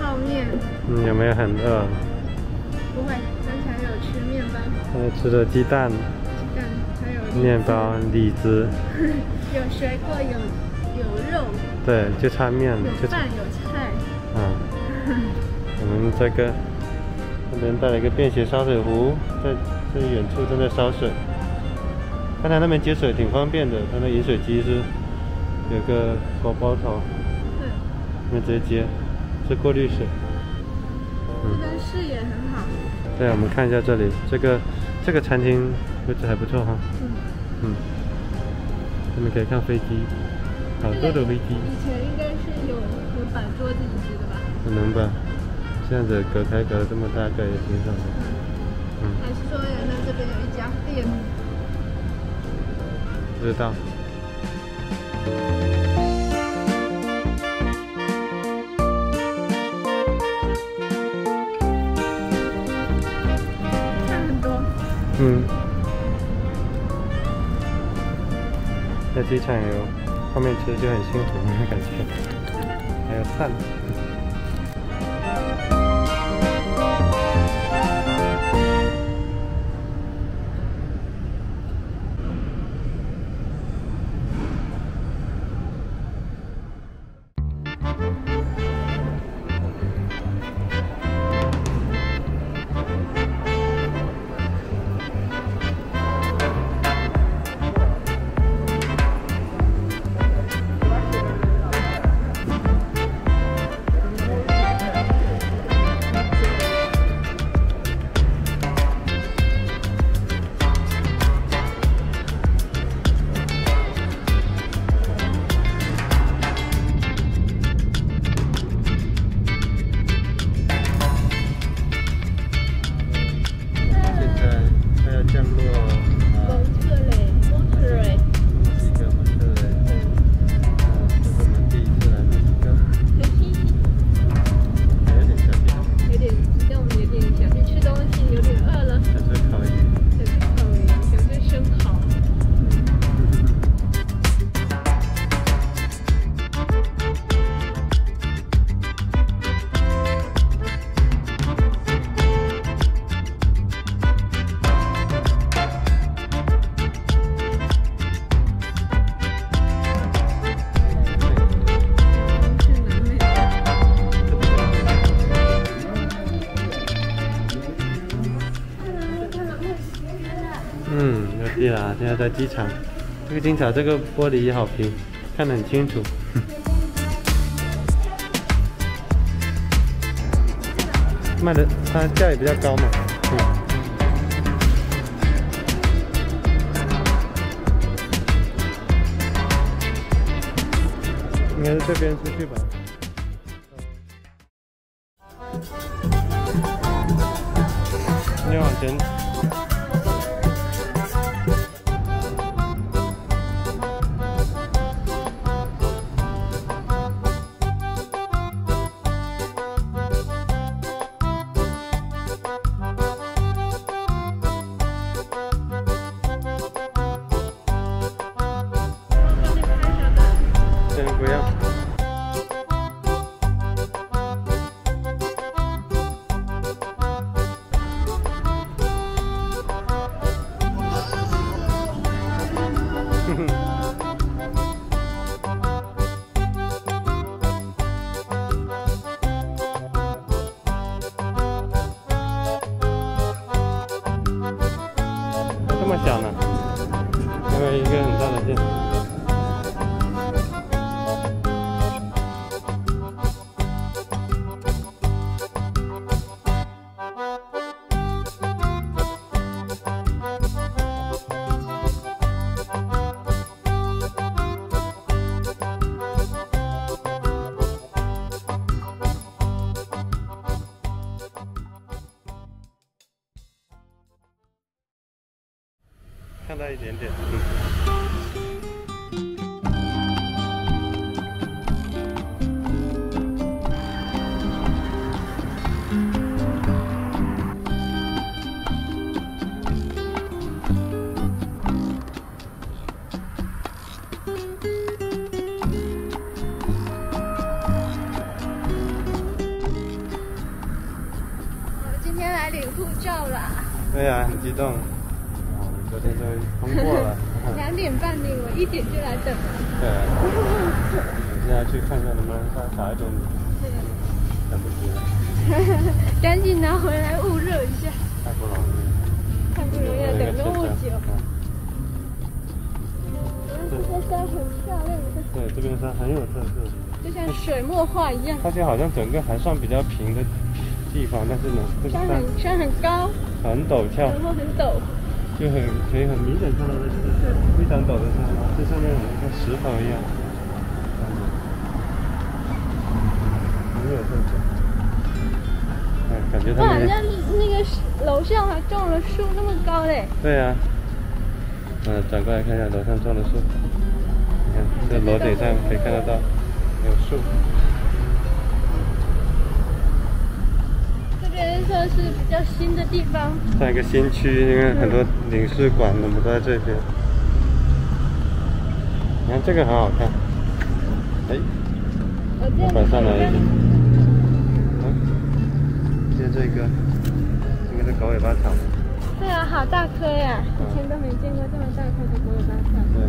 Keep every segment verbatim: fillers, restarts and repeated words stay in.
泡面。 嗯，有没有很饿？ 不会，刚才有吃面包。 呃，吃了鸡蛋。 鸡蛋，还有面包、李子。 有水果，有有肉。 对，就差面。 有饭，有菜。 嗯。我们这个那边带了一个便携烧水壶，在在远处正在烧水。刚才那边接水挺方便的，它那饮水机是有个包包头， 对， 那边直接接，是过滤水。 这边视野很好。 对，我们看一下这里，这个这个餐厅位置还不错哈。嗯。嗯。我们可以看飞机，好多的飞机。 以前应该是有有摆桌子椅子的吧？ 可能吧。这样子隔开隔这么大个也挺爽的。嗯。 还是说原来这边有一家店？ 不知道。 看很多。 嗯。在机场有泡面吃就很幸福的感觉，还有饭。降落Monterrey Monterrey墨西哥蒙特雷，呃，这是我们第一次来墨西哥，还有点小激动， 有点激动，有点想去吃东西，有点饿了。 想吃烤鱼， 想吃烤鱼，想吃生蚝。 嗯，有地啦！现在在机场，这个机场这个玻璃也好平，看得很清楚。卖的它价也比较高嘛。嗯。应该是这边出去吧。你往前。不要。哼哼。这么小呢？因为一个很大的店。看到一点点，嗯。 来领护照啦。 对啊，很激动。哦，昨天终于通过了。 两点半领，我一点就来等了。 对啊。我现在去看看能不能再少一点米。等不及了。 赶紧拿回来捂热一下。 太不容易了。 太不容易了，等那么久。这个山很漂亮的。 对，这边山很有特色。 就像水墨画一样。 它就好像整个还算比较平的地方，但是呢，这山很山很高， 很陡峭， 然后很陡， 就很可以很明显看到那个非常陡的山，这上面像石头一样，很有特色。哎，感觉他们。哇， 那那个楼上还种了树，那么高嘞。 对啊。嗯，转过来看一下楼上种的树，你看这楼顶上可以看得到有树。 这边算是比较新的地方， 在一个新区，因为很多领事馆什么都在这边。你看这个很好看，哎，我摆上来一点。嗯，接这个，这个是狗尾巴草。 对啊，好大颗呀！以前都没见过这么大颗的狗尾巴草。 对。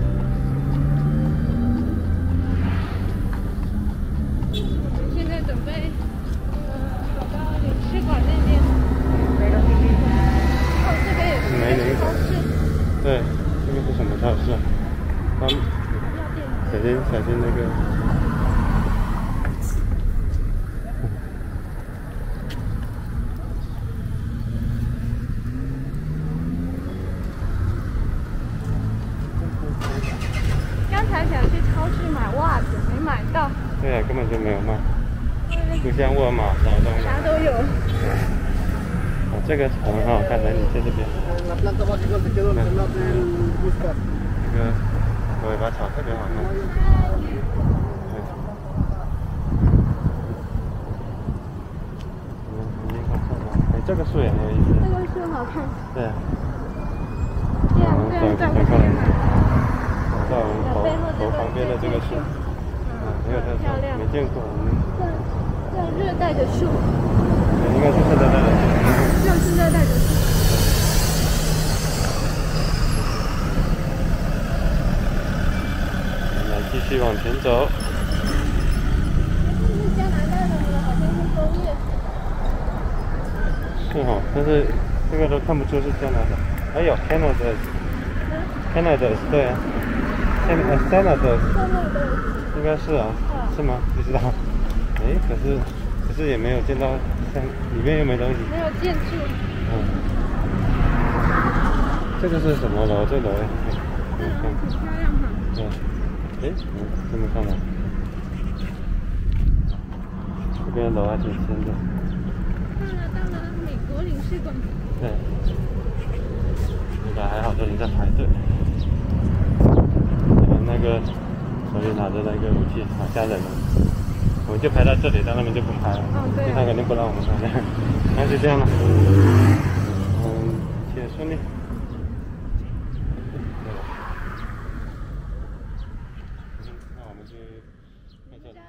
我们现在准备，呃，走到领事馆那边。哦，这边也是超市。 对，这个是什么超市啊？他们小心小心那个。对啊，根本就没有卖，不像沃尔玛啥都有。 啥都有。 哦，这个很好看，来，你在这边。这个狗尾巴草特别好看。对。嗯，已经看错了。哎，这个树也很有意思。 这个树好看。 对。 这样这样转过来。 在我们头头旁边的这个树。很有特色，没见过。 像像热带的树， 应该是热带的树。 像是热带的树。 我们继续往前走。 这是加拿大的吗？好像是枫叶。 是哦，但是这个都看不出是加拿大。哎呦 ，Canada，Canada， 对啊 ，Canada。应该是啊，是吗？不知道。哎，可是可是也没有见到，像里面又没东西。 没有建筑。 嗯。这个是什么楼？这楼哎。 这楼很漂亮哈。 对。哎，嗯，这么看来，这边楼还挺新的。 到了到了，美国领事馆。 对。这个还好，都已经在排队。你们那个。手里拿着那个武器，好吓人了。我们就排到这里，到那边就不排了。 哦，对、啊。 他肯定不让我们排。那就这样了。嗯，一切顺利。那我们就看这里。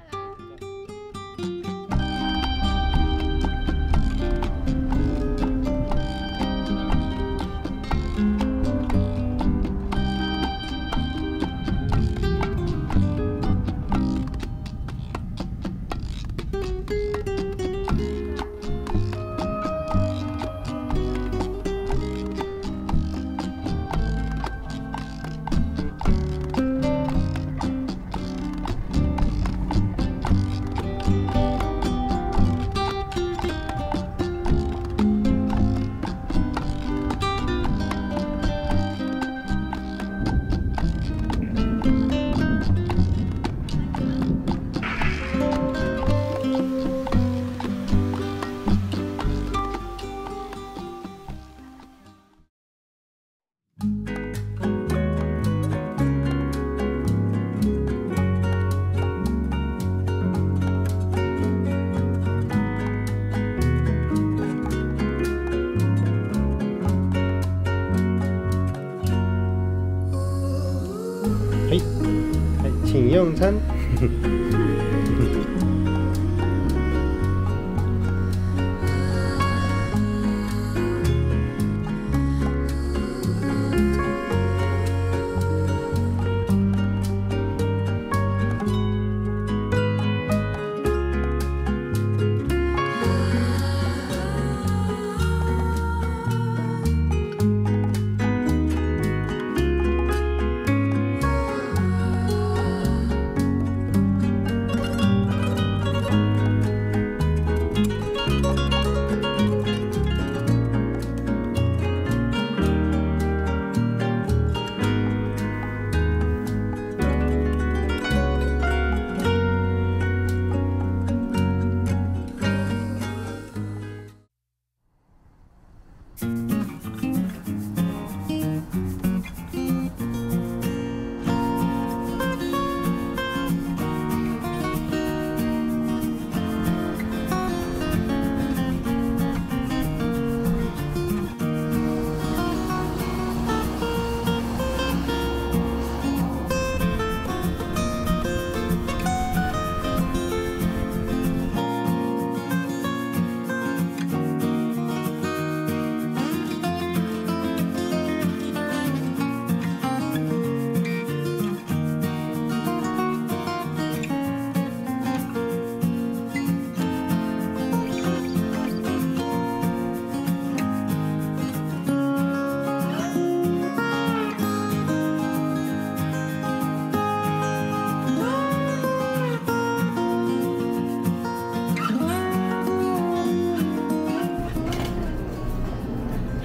请用餐。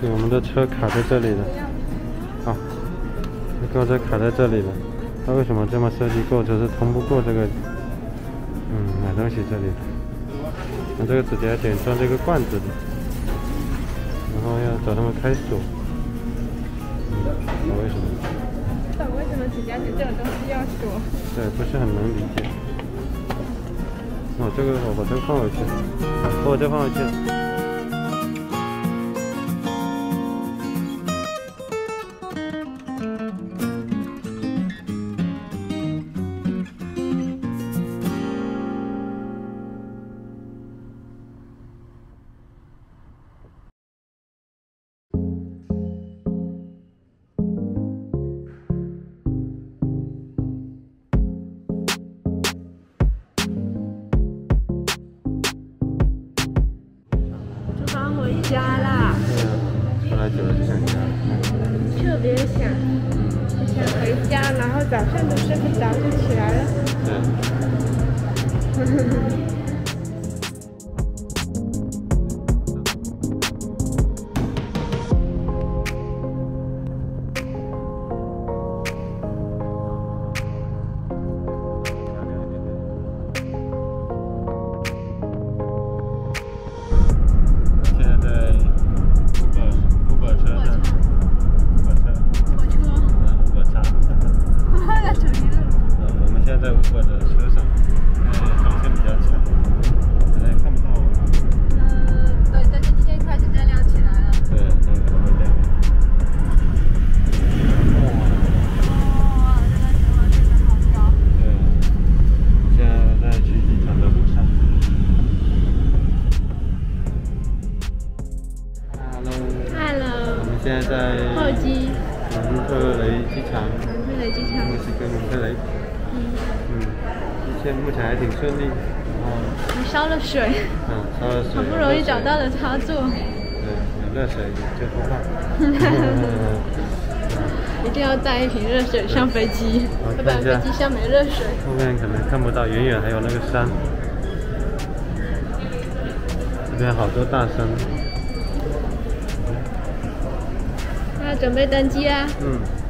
对，我们的车卡在这里了。好，购物车卡在这里了。它为什么这么设计？购物车是通不过这个，嗯，买东西这里。那这个指甲剪装这个罐子的，然后要找他们开锁。嗯，不知道为什么？ 不懂为什么指甲剪这种东西要锁？ 对，不是很能理解。哦，这个我把这个放回去，把我这放回去了。 家啦， 对啊，出来久了就想家了。 特别想，就想回家，然后早上都睡不着就起来了。 对。现在在候机蒙特雷机场， 蒙特雷机场， 墨西哥蒙特雷。嗯嗯，一切目前还挺顺利。然后还烧了水。 嗯，烧了水。 好不容易找到了插座。 对，有热水，有救护棒。 一定要带一瓶热水上飞机，要不然飞机上没热水。 后面可能看不到，远远还有那个山。这边好多大山。 那准备登机啦。 嗯。